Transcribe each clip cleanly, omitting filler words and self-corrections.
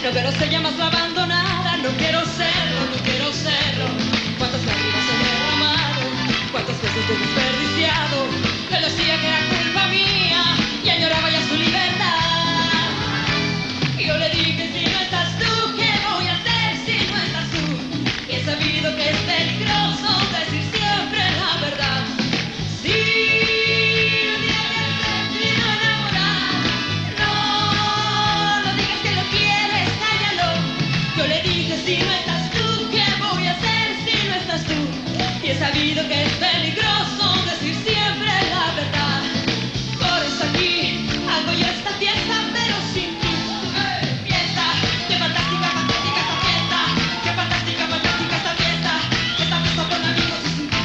que pero se llama la abandonada. No quiero serlo, no quiero serlo. Cuántas lágrimas he derramado, cuántas veces he desperdiciado. Él decía que era culpa mía y añoraba ya su libertad. Y yo le dije, si no estás tú, ¿qué voy a hacer si no estás tú? Y he sabido que es peligroso decir siempre la verdad. Si un día te has sentido enamorada, no digas que lo quieres, cállalo. Yo le dije, si no estás tú, ¿qué voy a hacer si no estás tú? Y he sabido que es peligroso decir siempre la verdad. Por eso aquí hago yo esta fiesta, pero sin ti. Fiesta, qué fantástica, fantástica esta fiesta. Qué fantástica, fantástica esta fiesta. Esta fiesta con amigos y sin ti.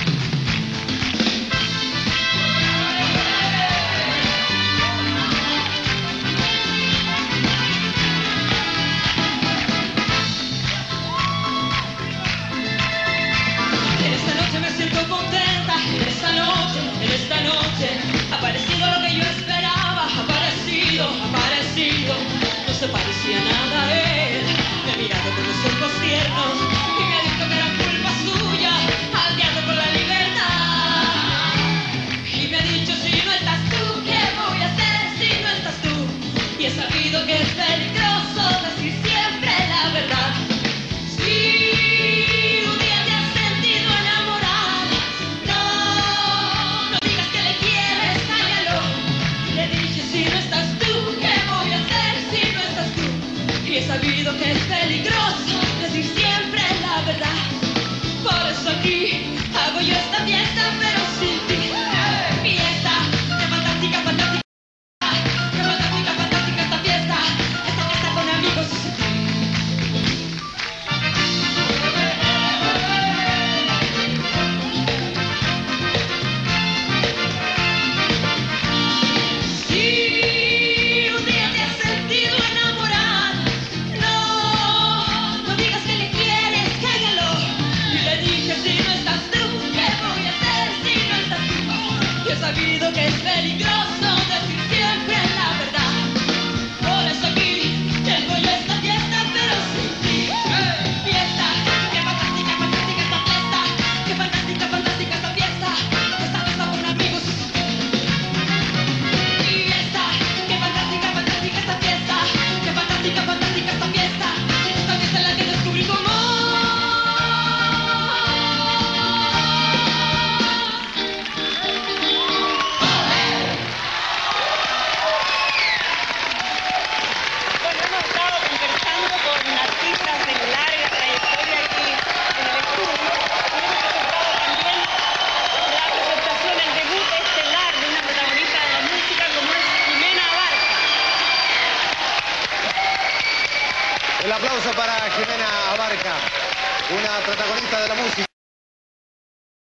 En esta noche me siento contenta, en esta noche ha aparecido lo que yo esperaba, ha aparecido, no se parecía nada a él, me ha mirado con los ojos tiernos y me ha dicho que era culpa suya, al diablo con la libertad, y me ha dicho, si no estás tú, ¿qué voy a hacer si no estás tú? Y he sabido que es peligroso decir siempre la verdad. Si un día te has sentido enamorada, no digas que le quieres, cállalo. Le dije, si no estás tú, ¿qué voy a hacer si no estás tú? Y he sabido que es peligroso decir siempre la verdad. Por eso aquí hago yo esta fiesta, pero sin ti. Fiesta, qué fantástica, fantástica. Qué fantástica, fantástica esta fiesta. Esta fiesta con amigos y sin ti. Si un día te has sentido enamorada, no digas que le quieres, cállalo. Y le dije, si no estás tú, ¿qué voy a hacer si no estás tú? Y he sabido que es peligroso decir siempre la verdad. Por eso aquí tengo yo esta fiesta, pero sin ti. Fiesta, qué fantástica, fantástica esta fiesta. Qué fantástica, fantástica esta fiesta. Esta fiesta con amigos y sin ti. Fiesta, qué fantástica, fantástica esta fiesta. Qué fantástica, fantástica esta fiesta. Esta fiesta es la que descubrí como Bueno, hemos estado conversando con artistas de larga trayectoria aquí en el estudio. Y hemos presentado también la presentación, el debut estelar de una protagonista de la música como es Jimena Abarca. El aplauso para Jimena Abarca, una protagonista de la música.